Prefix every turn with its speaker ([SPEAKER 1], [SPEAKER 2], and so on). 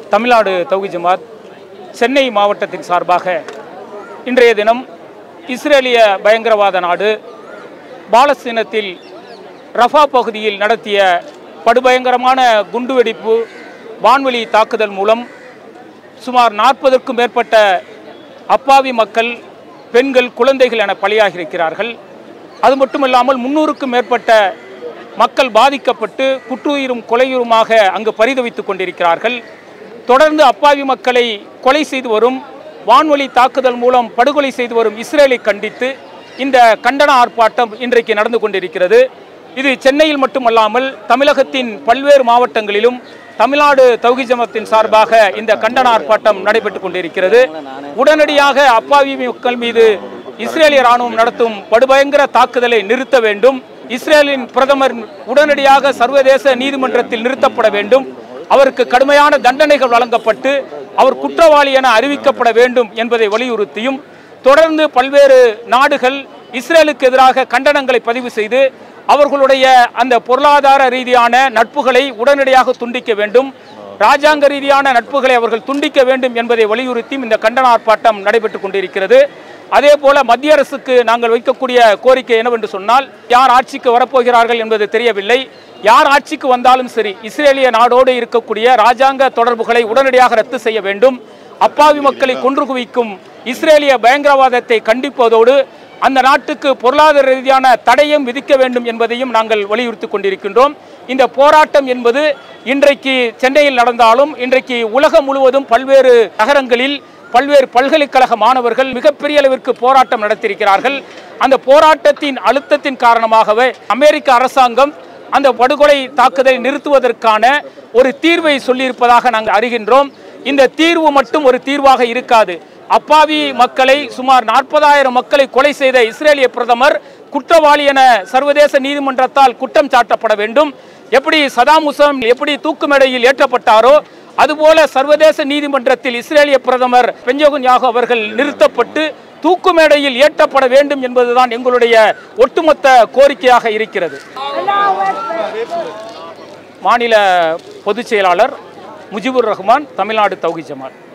[SPEAKER 1] தமிழ்நாடு தௌஹீத் ஜமாத் சென்னை மாவட்டத்தின் சார்பாக இன்றைய தினம் இஸ்ரேலிய பயங்கரவாத நாடு பாலஸ்தீனத்தில் ரஃபா பகுதியில் நடத்திய படுபயங்கரமான குண்டுவெடிப்பு வான்வெளி தாக்குதல் மூலம் சுமார் 40க்கும் மேற்பட்ட அப்பாவி மக்கள், பெண்கள், குழந்தைகள் என பலியாகியிருக்கிறார்கள். அது மட்டுமல்லாமல் 300க்கும் மேற்பட்ட மக்கள் பாதிக்கப்பட்டு குற்றுயிரும் கொலையுருமாக அங்கு பரிதவித்துக் கொண்டிருக்கிறார்கள். தொடர்ந்து அப்பாவி மக்களை கொலை செய்து வரும், வான்வெளி தாக்குதல் மூலம் படுகொலை செய்து வரும் இஸ்ரேலை கண்டித்து இந்த கண்டன ஆர்ப்பாட்டம் இன்றைக்கு நடந்து கொண்டிருக்கிறது. இது சென்னையில் மட்டுமல்லாமல் தமிழகத்தின் பல்வேறு மாவட்டங்களிலும் தமிழ்நாடு தௌஹீத் ஜமாத்தின் சார்பாக இந்த கண்டன ஆர்ப்பாட்டம் நடைபெற்றுக் கொண்டிருக்கிறது. உடனடியாக அப்பாவி மக்கள் மீது இஸ்ரேலிய ராணுவம் நடத்தும் படுபயங்கர தாக்குதலை நிறுத்த வேண்டும். இஸ்ரேலின் பிரதமர் உடனடியாக சர்வதேச நீதிமன்றத்தில் நிறுத்தப்பட வேண்டும். அவருக்கு கடுமையான தண்டனைகள் வழங்கப்பட்டு அவர் குற்றவாளி என அறிவிக்கப்பட வேண்டும் என்பதை வலியுறுத்தியும் தொடர்ந்து பல்வேறு நாடுகள் இஸ்ரேலுக்கு எதிராக கண்டனங்களை பதிவு செய்து அவர்களுடைய அந்த பொருளாதார ரீதியான நட்புகளை உடனடியாக துண்டிக்க வேண்டும், ராஜாங்க ரீதியான நட்புகளை அவர்கள் துண்டிக்க வேண்டும் என்பதை வலியுறுத்தியும் இந்த கண்டன ஆர்ப்பாட்டம் நடைபெற்றுக் கொண்டிருக்கிறது. அதே போல மத்திய அரசுக்கு நாங்கள் வைக்கக்கூடிய கோரிக்கை என்னவென்று சொன்னால், யார் ஆட்சிக்கு வரப்போகிறார்கள் என்பது தெரியவில்லை. யார் ஆட்சிக்கு வந்தாலும் சரி, இஸ்ரேலிய நாடோடு இருக்கக்கூடிய ராஜாங்க தொடர்புகளை உடனடியாக ரத்து செய்ய வேண்டும். அப்பாவி மக்களை கொன்று குவிக்கும் இஸ்ரேலிய பயங்கரவாதத்தை கண்டிப்பதோடு அந்த நாட்டுக்கு பொருளாதார ரீதியான தடையும் விதிக்க வேண்டும் என்பதையும் நாங்கள் வலியுறுத்தி கொண்டிருக்கின்றோம். இந்த போராட்டம் என்பது இன்றைக்கு சென்னையில் நடந்தாலும் இன்றைக்கு உலகம் முழுவதும் பல்வேறு நகரங்களில் பல்வேறு பல்கலைக்கழக மாணவர்கள் மிகப்பெரிய அளவிற்கு போராட்டம் நடத்தியிருக்கிறார்கள். அந்த போராட்டத்தின் அழுத்தத்தின் காரணமாகவே அமெரிக்க அரசாங்கம் அந்த படுகொலை தாக்குதலை நிறுத்துவதற்கான ஒரு தீர்வை சொல்லியிருப்பதாக நாங்கள் அறிகின்றோம். இந்த தீர்வு மட்டும் ஒரு தீர்வாக இருக்காது. அப்பாவி மக்களை, சுமார் 40,000 மக்களை கொலை செய்த இஸ்ரேலிய பிரதமர் குற்றவாளி என சர்வதேச நீதிமன்றத்தால் குற்றம் சாட்டப்பட வேண்டும். எப்படி சதாம் ஹுசைன் எப்படி தூக்கு மேடையில் ஏற்றப்பட்டாரோ அதுபோல சர்வதேச நீதிமன்றத்தில் இஸ்ரேலிய பிரதமர் பெஞ்சமின் யாகு அவர்கள் நிறுத்தப்பட்டு தூக்கு மேடையில் ஏற்றப்பட வேண்டும் என்பதுதான் எங்களுடைய ஒட்டுமொத்த கோரிக்கையாக இருக்கிறது. மாநில பொதுச் செயலாளர் முஜிபுர் ரஹ்மான், தமிழ்நாடு தௌஹீத் ஜமாத்.